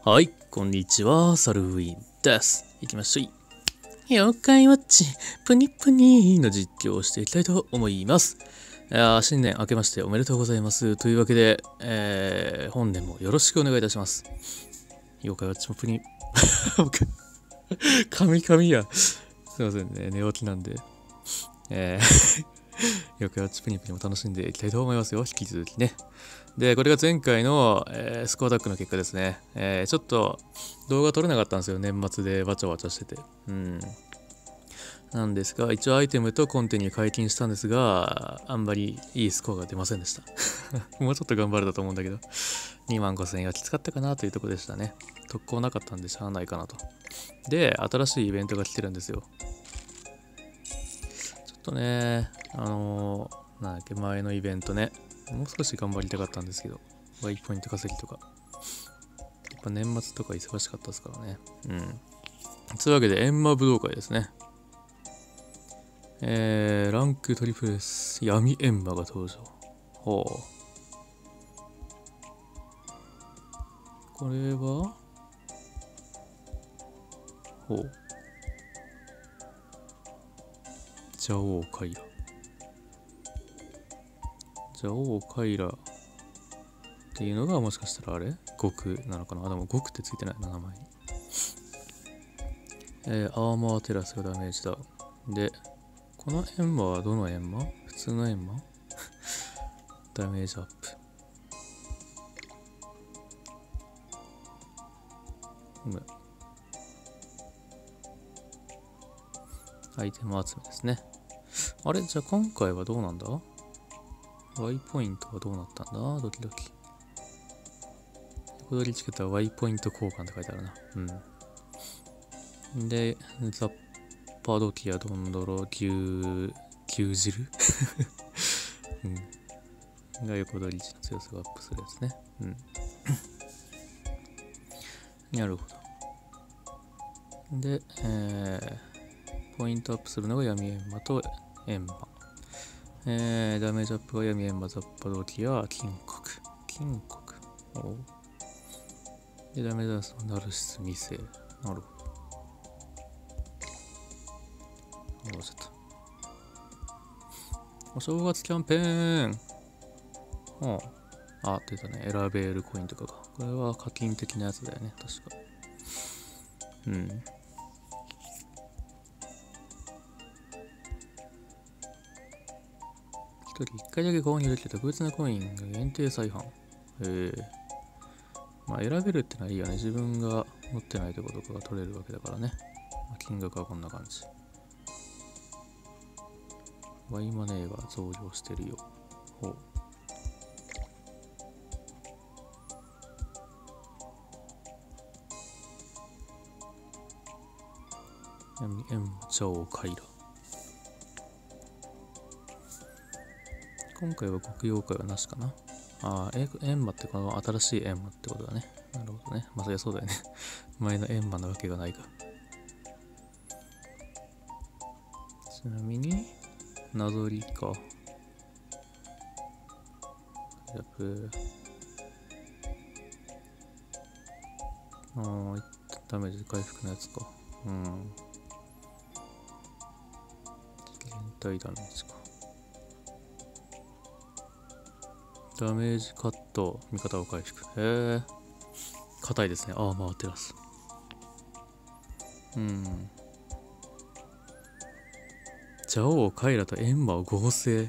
はい、こんにちは、サルウィンです。いきましょう。妖怪ウォッチ、プニプニの実況をしていきたいと思います。新年明けましておめでとうございます。というわけで、本年もよろしくお願いいたします。妖怪ウォッチもプニ、神や。すいませんね、寝起きなんで。妖怪ウォッチプニプニも楽しんでいきたいと思いますよ。引き続きね。で、これが前回の、スコアタックの結果ですね。ちょっと動画撮れなかったんですよ。年末でバチャバチャしてて。なんですが、一応アイテムとコンテに解禁したんですが、あんまりいいスコアが出ませんでした。もうちょっと頑張れたと思うんだけど、25,000円はきつかったかなというところでしたね。特攻なかったんでしゃあないかなと。で、新しいイベントが来てるんですよ。ちょっとね、なんだっけ、前のイベントね、もう少し頑張りたかったんですけど、Y ポイント稼ぎとか、やっぱ年末とか忙しかったですからね。というわけで、エンマ武道会ですね。ランクトリプル S、闇エンマが登場。ほう。これはほう。邪王カイラ。邪王カイラっていうのがもしかしたらあれ極なのかな。あ、でも極ってついてないな、名前に。アーマーテラスがダメージだ。で、このエンマはどのエンマ？普通のエンマダメージアップ。アイテム集めですね。あれじゃあ今回はどうなんだ？ Y ポイントはどうなったんだ？ドキドキ。横取りチケットは Y ポイント交換って書いてあるな。で、ザッパドキアドンドロ牛汁が横取り値の強さがアップするやつね。なるほど。で、ポイントアップするのが闇エンマとエンマ。ダメージアップが闇エンマ、ザッパドキア、金国。で、ダメージアップナルシス未成。なるほど。ちょっと。お正月キャンペーン。出たね。選べるコインとかが。これは課金的なやつだよね。確か。一人一回だけ購入できる特別なコインが限定再販。まあ選べるってのはいいよね。自分が持ってないところとかが取れるわけだからね。金額はこんな感じ。Y マネーが増量してるよ。ほう。闇エンマ邪王カイラ。今回は極妖怪はなしかな。エンマってこの新しいエンマってことだね。なるほどね。まあそりゃそうだよね。前のエンマなわけがないが。ちなみに、なぞりか。ダメージ回復のやつか。全体ダメージか。ダメージカット、味方を回復。硬いですね。アーマーテラス。邪王カイラとエンマを合成。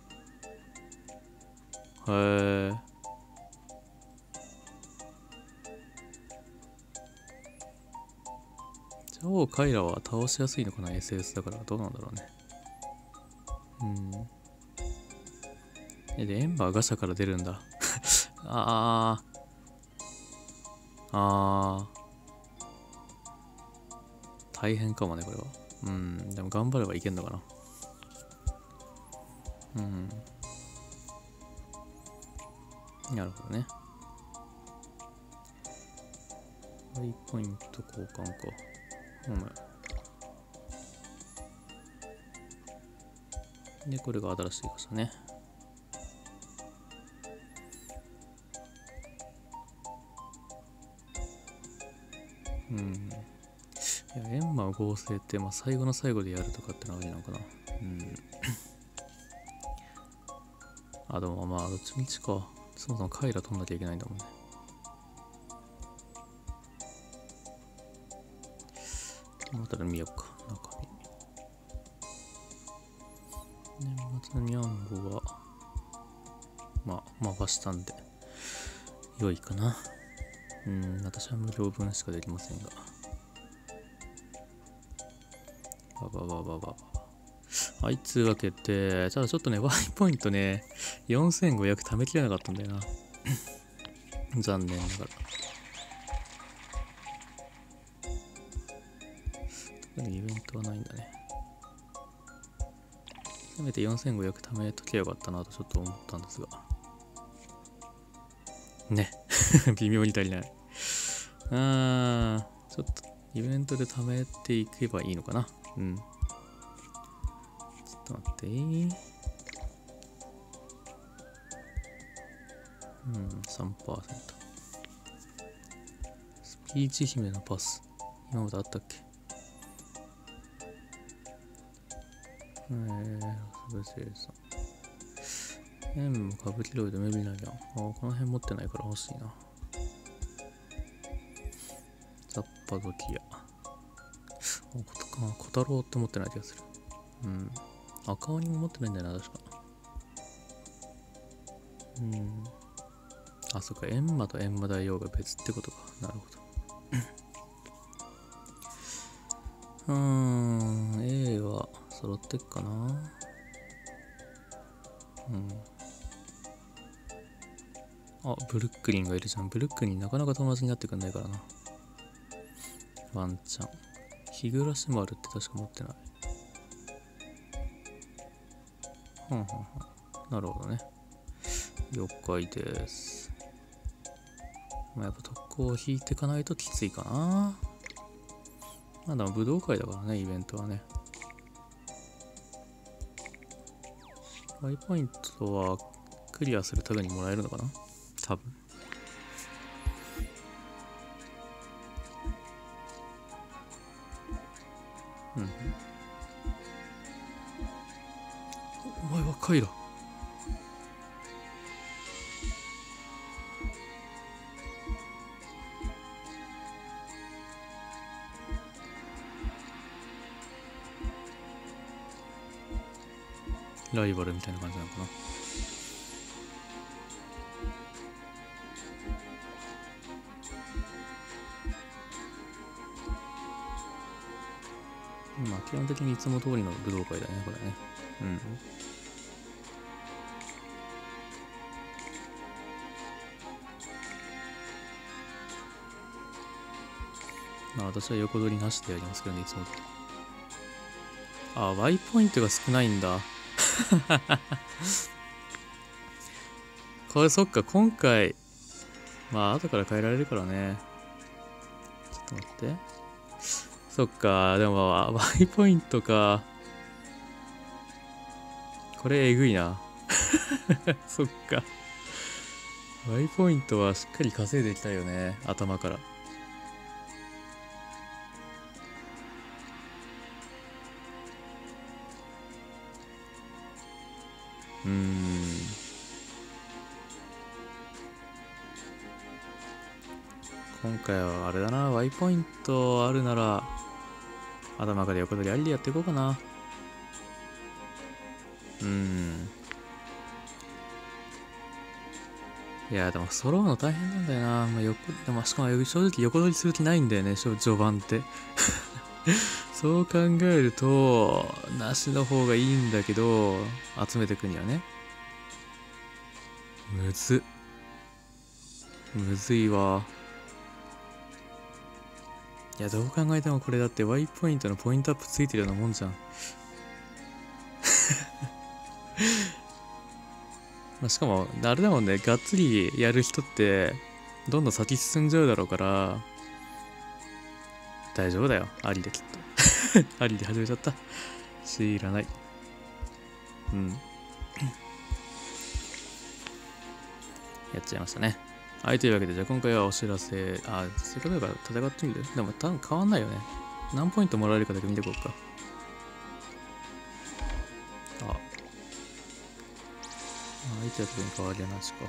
邪王カイラは倒しやすいのかな？ SS だからどうなんだろうね。で、エンマはガシャから出るんだ。大変かもね、これは。でも頑張ればいけんのかな。なるほどね。Y ポイント交換か。で、これが新しい箇所ね。 うん。いや、エンマを合成って、まあ、最後の最後でやるとかってのはありなのかな。うん。あ、でもまあ、どっちみちか。そもそもカイラ取んなきゃいけないんだもんね。またで見ようか、中身。年末のニャンボは、まあ、回したんで、良いかな。私は無料分しかできませんが。はい、つうわけで、ただちょっとね、Y ポイントね、4500貯めきれなかったんだよな。残念ながら。特にイベントはないんだね。せめて4500貯めとけばよかったなとちょっと思ったんですが。ね。微妙に足りない。ちょっとイベントで貯めていけばいいのかな。ちょっと待って。3%。スピーチ姫のパス。今まであったっけ？歌舞伎ロイドメビナリアン。この辺持ってないから欲しいな。ザッパドキア。小太郎って持ってない気がする。赤鬼も持ってないんだよな、確か。あ、そっか、エンマとエンマ大王が別ってことか。なるほど。A は揃ってっかな。あ、ブルックリンがいるじゃん。ブルックリンなかなか友達になってくんないからな。ワンチャン。日暮らし丸って確か持ってない。なるほどね。了解です。まあ、やっぱ特攻を引いていかないときついかな。まあでも武道会だからね、イベントはね。Y ポイントはクリアするためにもらえるのかな？多分。お前はカイラ。ライバルみたいな感じなのかな。まあ基本的にいつも通りの武道会だね、これね。まあ私は横取りなしでやりますけどね、いつも通り。Y ポイントが少ないんだ。これそっか、今回、まあ後から変えられるからね。ちょっと待って。そっか、でも、Y ポイントか。これえぐいな。そっか。Y ポイントはしっかり稼いでいきたいよね、頭から。今回はあれだな、Y ポイントあるなら、頭から横取りありでやっていこうかな。いや、でも揃うの大変なんだよな。でもしかも正直横取りする気ないんだよね、序盤って。そう考えると、なしの方がいいんだけど、集めていくにはね。むずいわ。いや、どう考えてもこれだって Y ポイントのポイントアップついてるようなもんじゃん。まあしかも、あれだもんね、がっつりやる人って、どんどん先進んじゃうだろうから、大丈夫だよ。ありできっと。ありで始めちゃった。知らない。やっちゃいましたね。 はい、というわけで、じゃあ今回はお知らせ、せっかくだから戦ってみる。でも多分変わんないよね。何ポイントもらえるかだけ見ていこうか。相手は特に変わりはなしか。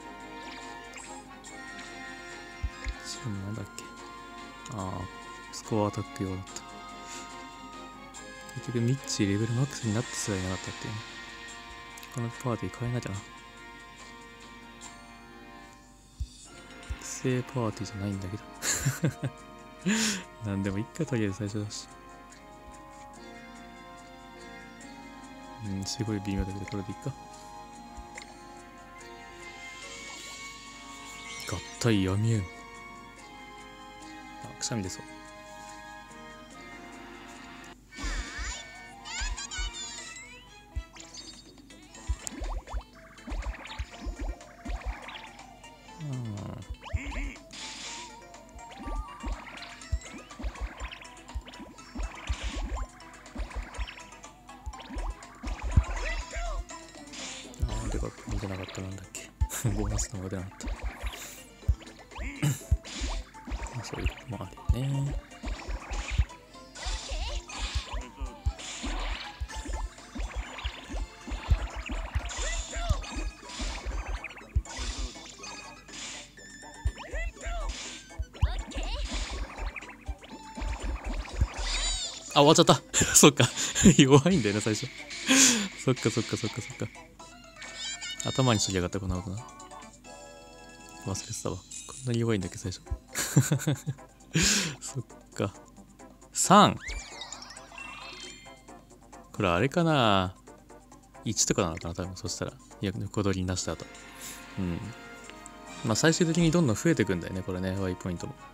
チームなんだっけ。スコアアタック用だった。結局ミッチーレベルマックスになってすらいなかったっていうね。このパーティー変えなきゃな。規制パーティーじゃないんだけど。なんでもいっか、とりあえず最初だし。すごい微妙だけど、これでいっか。合体闇縁。くしゃみ出そう。でかく出なかったなんだっけ。ボーナスのが出なかった。そういうこともあるよね。終わっちゃった。そっか。弱いんだよね、最初。そっか。頭にしやがった、こんなことな。忘れてたわ。こんなに弱いんだっけ、最初。そっか。3! これあれかな ?1 とかなのかな多分。そしたら。横取りに出した後。まあ最終的にどんどん増えていくんだよね、これね。Y ポイントも。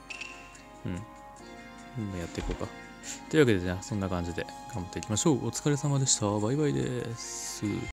やっていこうか。というわけでね、そんな感じで頑張っていきましょう。お疲れ様でした。バイバイです。